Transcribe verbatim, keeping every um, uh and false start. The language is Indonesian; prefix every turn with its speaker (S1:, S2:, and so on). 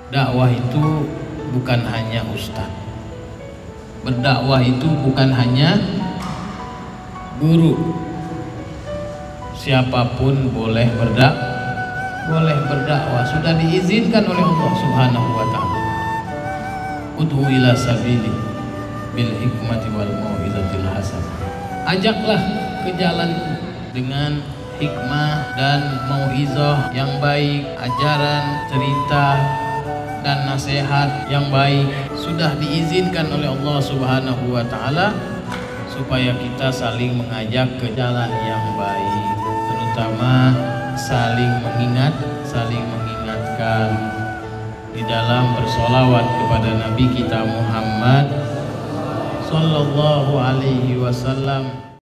S1: dakwah itu bukan hanya ustaz, berdakwah itu bukan hanya guru. Siapapun boleh berdakwah, boleh berdakwah, sudah diizinkan oleh Allah Subhanahu wa taala. Ud'u ila sabili bil hikmati wal mau'izatil hasanah. Ajaklah ke jalanku dengan hikmah dan mau'izah yang baik, ajaran, cerita dan nasihat yang baik. Sudah diizinkan oleh Allah Subhanahu wa taala supaya kita saling mengajak ke jalan yang baik, terutama saling mengingat, saling mengingatkan di dalam bersolawat kepada Nabi kita Muhammad sallallahu alaihi wasallam.